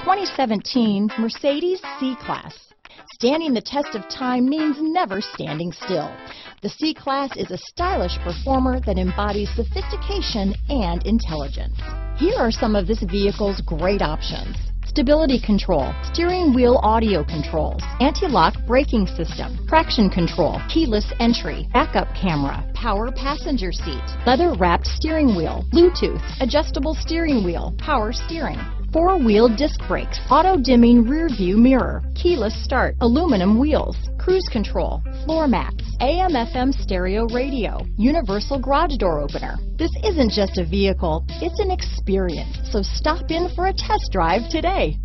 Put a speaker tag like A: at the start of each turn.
A: 2017 Mercedes C-Class. Standing the test of time means never standing still. The C-Class is a stylish performer that embodies sophistication and intelligence. Here are some of this vehicle's great options: stability control, steering wheel audio controls, anti-lock braking system, traction control, keyless entry, backup camera, power passenger seat, leather-wrapped steering wheel, Bluetooth, adjustable steering wheel, power steering, four-wheel disc brakes, auto-dimming rear-view mirror, keyless start, aluminum wheels, cruise control, floor mats, AM/FM stereo radio, universal garage door opener. This isn't just a vehicle, it's an experience, so stop in for a test drive today.